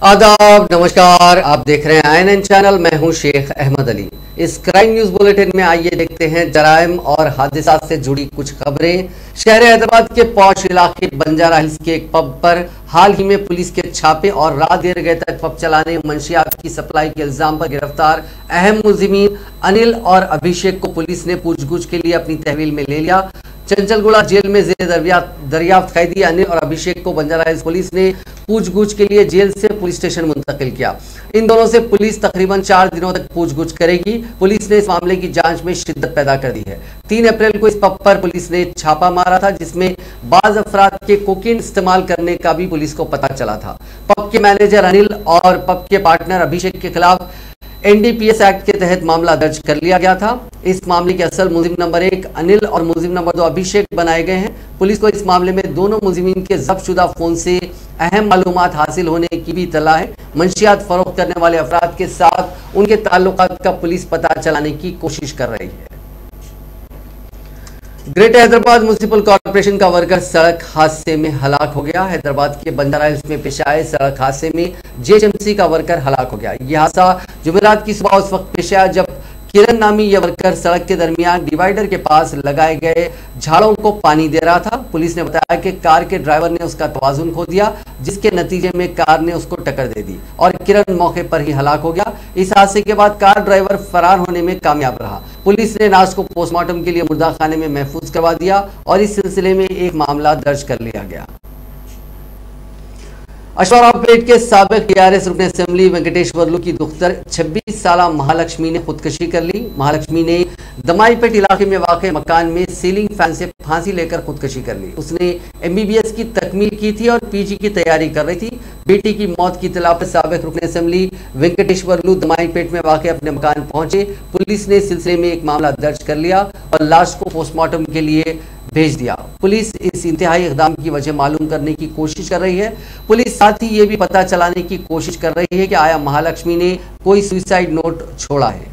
आदाब, नमस्कार। आप देख रहे हैं INN चैनल। मैं हूं शेख अहमद अली। इस क्राइम न्यूज बुलेटिन में आइए देखते हैं जराइम और हादसात से जुड़ी कुछ खबरें। शहर हैदराबाद के पौश इलाके बंजारा हिल्स के एक पब पर हाल ही में पुलिस के छापे और रात देर गए तक पब चलाने मंशियात की सप्लाई के इल्जाम पर गिरफ्तार अहम मुलजिमीन अनिल और अभिषेक को पुलिस ने पूछगुछ के लिए अपनी तहवील में ले लिया। चंचलगुड़ा जेल में जेर दरियाफ्त कैदी अनिल और अभिषेक को बंजारा हिल्स पुलिस ने पूछगुछ के लिए जेल से पुलिस स्टेशन मुंतकिल किया। इन दोनों से पुलिस तकरीबन 4 दिनों तक पूछगुछ करेगी। पुलिस ने इस मामले की जांच में शिद्दत पैदा कर दी है। 3 अप्रैल को इस पब पर पुलिस ने छापा मारा था, जिसमें बाज अफराद के कोकीन इस्तेमाल करने का भी पुलिस को पता चला था। पब के मैनेजर अनिल और पब के पार्टनर अभिषेक के खिलाफ NDPS एक्ट के तहत मामला दर्ज कर लिया गया था। इस मामले के असल मुलजिम नंबर 1 अनिल और मुलजिम नंबर 2 अभिषेक बनाए गए हैं। पुलिस को इस मामले में दोनों मुलजिमीन के जब्तशुदा फोन से अहम मालूमात हासिल होने की भी इत्तला है। मंशियात फरोख्त करने वाले अफराद के साथ उनके ताल्लुकात का पुलिस पता चलाने की कोशिश कर रही है। ग्रेटर हैदराबाद म्युनिसिपल कॉर्पोरेशन का वर्कर सड़क हादसे में हलाक हो गया। हैदराबाद के बंजारा हिल्स में पेश आए सड़क हादसे में JHMC का वर्कर हलाक हो गया। यह हादसा जुमेरात की सुबह उस वक्त पेश आया जब किरण नामी यह वर्कर सड़क के दरमियान डिवाइडर के पास लगाए गए झाड़ों को पानी दे रहा था। पुलिस ने बताया कि कार के ड्राइवर ने उसका तवाजुन खो दिया, जिसके नतीजे में कार ने उसको टक्कर दे दी और किरण मौके पर ही हलाक हो गया। इस हादसे के बाद कार ड्राइवर फरार होने में कामयाब रहा। पुलिस ने लाश को पोस्टमार्टम के लिए मुर्दा खाने में महफूज करवा दिया और इस सिलसिले में एक मामला दर्ज कर लिया गया। अशवारापेट के साबिक TRS रुकन असेंबली वेंकटेश वर्लू की दुख्तर 26 साला महालक्ष्मी ने खुदकशी कर ली। महालक्ष्मी ने दमाईपेट इलाके में वाक़ मकान में सीलिंग फैन से फांसी लेकर खुदकशी कर ली। उसने MBBS की तकमील की थी और PG की तैयारी कर रही थी। बेटी की मौत की इत्तला पर साबिक रुकन असेंबली वेंकटेश वर्लू दमाईपेट में वाक़ अपने मकान पहुंचे। पुलिस ने इस सिलसिले में एक मामला दर्ज कर लिया और लाश को पोस्टमार्टम के लिए भेज दिया। पुलिस इस इंतहाई इक़दाम की वजह मालूम करने की कोशिश कर रही है। पुलिस साथ ही ये भी पता चलाने की कोशिश कर रही है कि आया महालक्ष्मी ने कोई सुसाइड नोट छोड़ा है।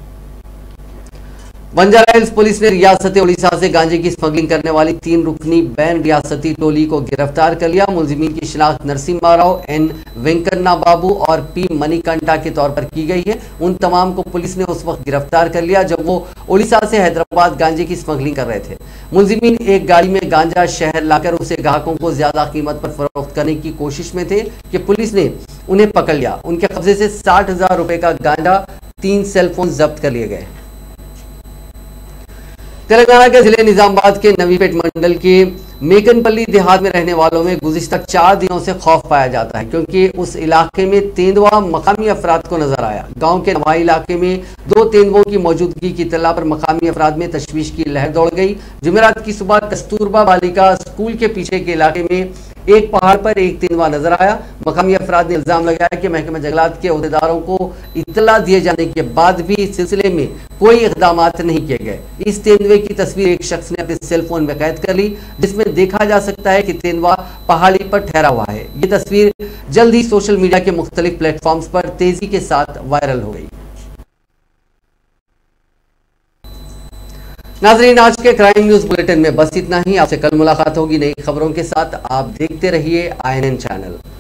बंजारा हिल्स पुलिस ने रियासत उड़ीसा से गांजे की स्मगलिंग करने वाली 3 रुकनी बैन रियासती टोली को गिरफ्तार कर लिया। मुलजिमीन की शिनाख्त नरसिम्हा राव, N वेंकन्ना बाबू और P मणिकंठा के तौर पर की गई है। उन तमाम को पुलिस ने उस वक्त गिरफ्तार कर लिया जब वो उड़ीसा से हैदराबाद गांजे की स्मगलिंग कर रहे थे। मुलजिमीन एक गाड़ी में गांजा शहर लाकर उसे ग्राहकों को ज्यादा कीमत पर फरोख्त करने की कोशिश में थे कि पुलिस ने उन्हें पकड़ लिया। उनके कब्जे से 60,000 रुपए का गांजा, 3 सेलफोन जब्त कर लिए गए। तेलंगाना के जिले निजामाबाद के नवीपेट मंडल के मेकनपल्ली देहात में रहने वालों में गुज़िश्ता 4 दिनों से खौफ पाया जाता है, क्योंकि उस इलाके में तेंदुआ मकामी अफराद को नजर आया। गांव के नवाई इलाके में 2 तेंदुओं की मौजूदगी की इत्तला पर मकामी अफराद में तशवीश की लहर दौड़ गई। जुमेरात की सुबह कस्तूरबा बालिका स्कूल के पीछे के इलाके में एक पहाड़ पर एक तेंदुआ नजर आया। मकामी अफराद ने इल्जाम लगाया कि महकमा जंगलात के अहदेदारों को इत्तला दिए जाने के बाद भी इस सिलसिले में कोई इक़दाम नहीं किए गए। इस तेंदुए की तस्वीर एक शख्स ने अपने सेलफोन में कैद कर ली, जिसमें देखा जा सकता है कि तेंदुआ पहाड़ी पर ठहरा हुआ है। ये तस्वीर जल्द ही सोशल मीडिया के मुख्तलिफ प्लेटफॉर्म्स पर तेजी के साथ वायरल हो गई। नाज़रीन, आज के क्राइम न्यूज बुलेटिन में बस इतना ही। आपसे कल मुलाकात होगी नई खबरों के साथ। आप देखते रहिए INN चैनल।